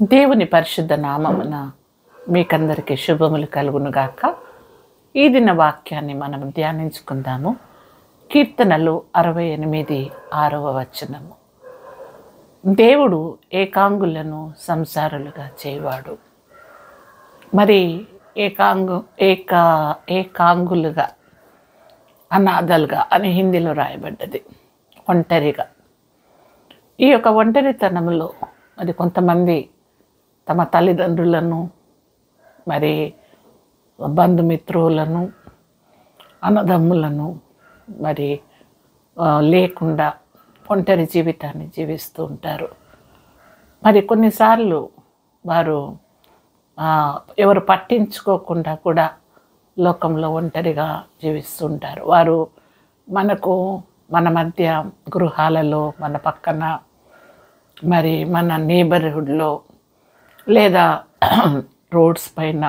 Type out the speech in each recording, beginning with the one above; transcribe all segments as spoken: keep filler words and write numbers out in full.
దేవుని పరిశుద్ధ నామమున మీకందరికీ శుభములు కలుగునుగాక. ఈ దిన వాక్యాన్ని మనం ధ్యానించుకుందాము. కీర్తనలు అరవై ఎనిమిది ఆరవ వచనము. దేవుడు ఏకాంగులను సంసారులుగా చేయవాడు. మరి ఏకాంగు ఏకా ఏకాంగులుగా అనాథలుగా అని హిందీలో రాయబడ్డది. ఒంటరిగా. ఈ యొక్క ఒంటరితనంలో మరి కొంతమంది తమ తల్లిదండ్రులను, మరి బంధుమిత్రులను, అన్నదమ్ములను మరి లేకుండా ఒంటరి జీవితాన్ని జీవిస్తూ ఉంటారు. మరి కొన్నిసార్లు వారు ఎవరు పట్టించుకోకుండా కూడా లోకంలో ఒంటరిగా జీవిస్తూ ఉంటారు. వారు మనకు మన మధ్య గృహాలలో, మన పక్కన, మరి మన నేబర్హుడ్లో, లేదా రోడ్స్ పైన,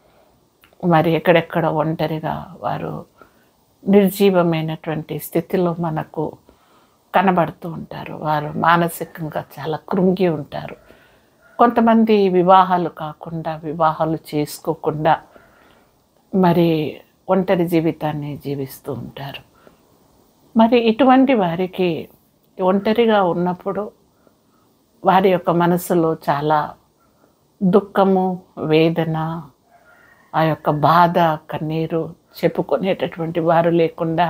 మరి ఎక్కడెక్కడ ఒంటరిగా వారు నిర్జీవమైనటువంటి స్థితిలో మనకు కనబడుతూ ఉంటారు. వారు మానసికంగా చాలా కృంగి ఉంటారు. కొంతమంది వివాహాలు కాకుండా, వివాహాలు చేసుకోకుండా మరి ఒంటరి జీవితాన్ని జీవిస్తూ ఉంటారు. మరి ఇటువంటి వారికి ఒంటరిగా ఉన్నప్పుడు వారి యొక్క మనసులో చాలా దుఃఖము, వేదన, ఆ యొక్క బాధ, కన్నీరు చెప్పుకునేటటువంటి వారు లేకుండా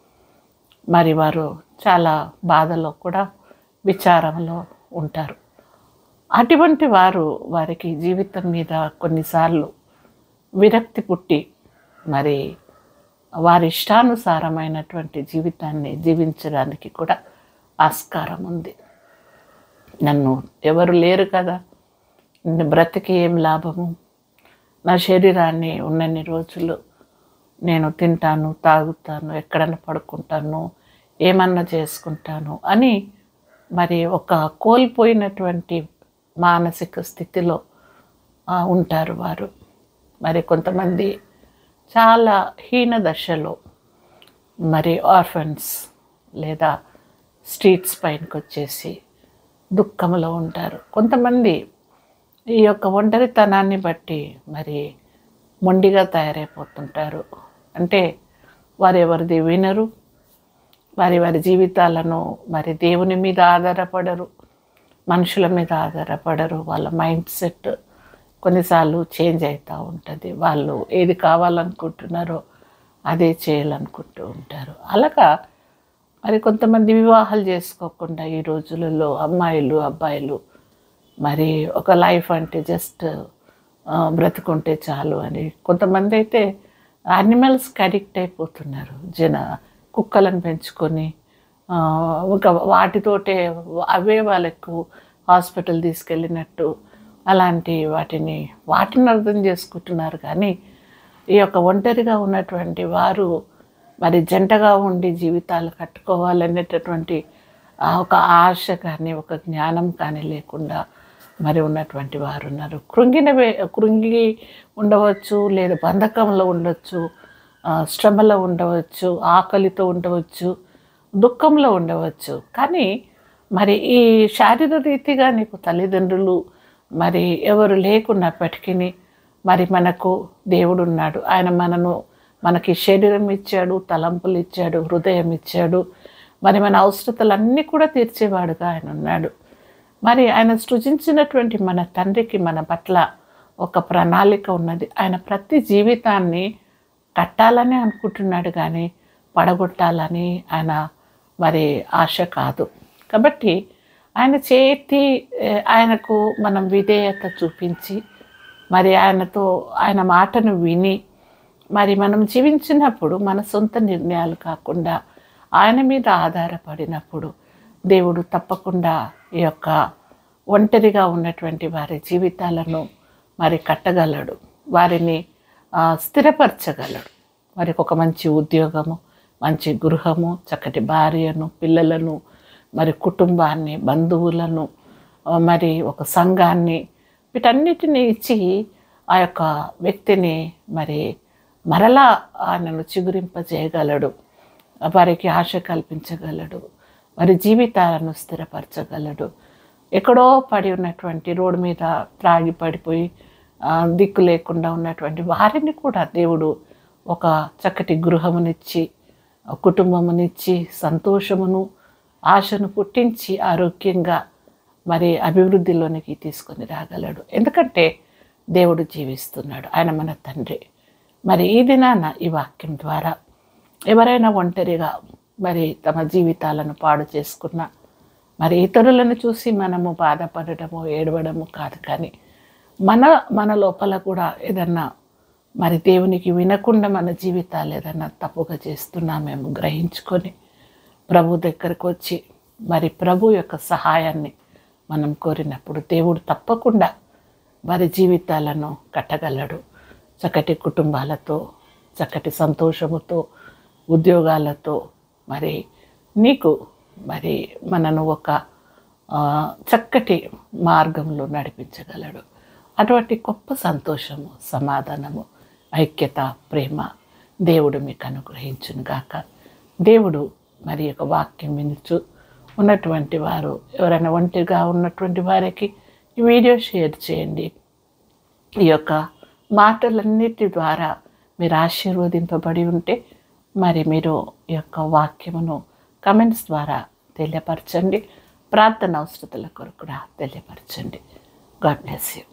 మరి వారు చాలా బాధలో కూడా, విచారంలో ఉంటారు. అటువంటి వారు వారికి జీవితం మీద కొన్నిసార్లు విరక్తి పుట్టి మరి వారి ఇష్టానుసారమైనటువంటి జీవితాన్ని జీవించడానికి కూడా ఆస్కారం ఉంది. నన్ను ఎవరు లేరు కదా, బ్రతికి ఏం లాభము, నా శరీరాన్ని ఉన్నన్ని రోజులు నేను తింటాను, తాగుతాను, ఎక్కడన్నా పడుకుంటాను, ఏమన్నా చేసుకుంటాను అని మరి ఒక కోల్పోయినటువంటి మానసిక స్థితిలో ఉంటారు వారు. మరి కొంతమంది చాలా హీన దశలో మరి ఆర్ఫన్స్ లేదా స్ట్రీట్స్ పైనకి వచ్చేసి దుఃఖంలో ఉంటారు. కొంతమంది ఈ యొక్క ఒంటరితనాన్ని బట్టి మరి మొండిగా తయారైపోతుంటారు. అంటే వారు ఎవరిది వినరు, వారి వారి జీవితాలను మరి దేవుని మీద ఆధారపడరు, మనుషుల మీద ఆధారపడరు. వాళ్ళ మైండ్ సెట్ కొన్నిసార్లు చేంజ్ అవుతూ ఉంటుంది. వాళ్ళు ఏది కావాలనుకుంటున్నారో అదే చేయాలనుకుంటూ ఉంటారు. అలాగా మరి కొంతమంది వివాహాలు చేసుకోకుండా ఈ రోజులలో అమ్మాయిలు, అబ్బాయిలు మరి ఒక లైఫ్ అంటే జస్ట్ బ్రతుకుంటే చాలు అని, కొంతమంది అయితే యానిమల్స్కి అడిక్ట్ అయిపోతున్నారు. జన కుక్కలను పెంచుకొని ఒక వాటితోటే అవే వాళ్ళకు హాస్పిటల్ తీసుకెళ్ళినట్టు అలాంటి వాటిని వాటిని అర్థం చేసుకుంటున్నారు. కానీ ఈ యొక్క ఒంటరిగా ఉన్నటువంటి వారు మరి జంటగా ఉండి జీవితాలు కట్టుకోవాలనేటటువంటి ఒక ఆశ కానీ, ఒక జ్ఞానం కానీ లేకుండా మరి ఉన్నటువంటి వారు ఉన్నారు. కృంగిన కృంగి ఉండవచ్చు, లేదా బంధకంలో ఉండవచ్చు, శ్రమలో ఉండవచ్చు, ఆకలితో ఉండవచ్చు, దుఃఖంలో ఉండవచ్చు. కానీ మరి ఈ శారీర రీతిగా నీకు తల్లిదండ్రులు మరి ఎవరు లేకున్నప్పటికీ మరి మనకు దేవుడు ఉన్నాడు. ఆయన మనను మనకి శరీరం ఇచ్చాడు, తలంపులు ఇచ్చాడు, హృదయం ఇచ్చాడు. మరి మన అవసరతలన్నీ కూడా తీర్చేవాడుగా ఆయన ఉన్నాడు. మరి ఆయన సృజించినటువంటి మన తండ్రికి మన పట్ల ఒక ప్రణాళిక ఉన్నది. ఆయన ప్రతి జీవితాన్ని కట్టాలని అనుకుంటున్నాడు, కానీ పడగొట్టాలని ఆయన మరి ఆశ కాదు. కాబట్టి ఆయన చేతి ఆయనకు మనం విధేయత చూపించి మరి ఆయనతో ఆయన మాటను విని మరి మనం జీవించినప్పుడు మన సొంత నిర్ణయాలు కాకుండా ఆయన మీద ఆధారపడినప్పుడు దేవుడు తప్పకుండా ఈ యొక్క ఒంటరిగా ఉన్నటువంటి వారి జీవితాలను మరి కట్టగలడు, వారిని స్థిరపరచగలడు. వారికి ఒక మంచి ఉద్యోగము, మంచి గృహము, చక్కటి భార్యను, పిల్లలను, మరి కుటుంబాన్ని, బంధువులను, మరి ఒక సంఘాన్ని, వీటన్నిటిని ఇచ్చి ఆ యొక్క వ్యక్తిని మరి మరలా ఆయనను చిగురింపజేయగలడు, వారికి ఆశ కల్పించగలడు, వారి జీవితాలను స్థిరపరచగలడు. ఎక్కడో పడి ఉన్నటువంటి రోడ్డు మీద త్రాగి పడిపోయి దిక్కు లేకుండా ఉన్నటువంటి వారిని కూడా దేవుడు ఒక చక్కటి గృహమునిచ్చి కుటుంబమునిచ్చి సంతోషమును ఆశను పుట్టించి ఆరోగ్యంగా మరి అభివృద్ధిలోనికి తీసుకొని రాగలడు. ఎందుకంటే దేవుడు జీవిస్తున్నాడు, ఆయన మన తండ్రి. మరి ఈ దినాన ఈ వాక్యం ద్వారా ఎవరైనా ఒంటరిగా మరి తమ జీవితాలను పాడు చేసుకున్న, మరి ఇతరులను చూసి మనము బాధపడటము ఏడవడము కాదు, కానీ మన మన లోపల కూడా ఏదన్నా మరి దేవునికి వినకుండా మన జీవితాలు ఏదన్నా తప్పుగా చేస్తున్నామేమో గ్రహించుకొని ప్రభు దగ్గరకు వచ్చి మరి ప్రభు యొక్క సహాయాన్ని మనం కోరినప్పుడు దేవుడు తప్పకుండా వారి జీవితాలను కట్టగలడు. చక్కటి కుటుంబాలతో, చక్కటి సంతోషముతో, ఉద్యోగాలతో మరి నీకు మరి మనను ఒక చక్కటి మార్గంలో నడిపించగలడు. అటువంటి గొప్ప సంతోషము, సమాధానము, ఐక్యత, ప్రేమ దేవుడు మీకు అనుగ్రహించును గాక. దేవుడు మరి యొక్క వాక్యం వినుచు ఉన్నటువంటి వారు, ఎవరైనా ఒంటిగా ఉన్నటువంటి వారికి ఈ వీడియో షేర్ చేయండి. ఈ యొక్క మాటలన్నిటి ద్వారా మీరు ఆశీర్వదింపబడి ఉంటే మరి మీరు ఈ యొక్క వాక్యమును కమెంట్స్ ద్వారా తెలియపరచండి. ప్రార్థన అవసరతల కొరకు కూడా తెలియపరచండి. God bless you.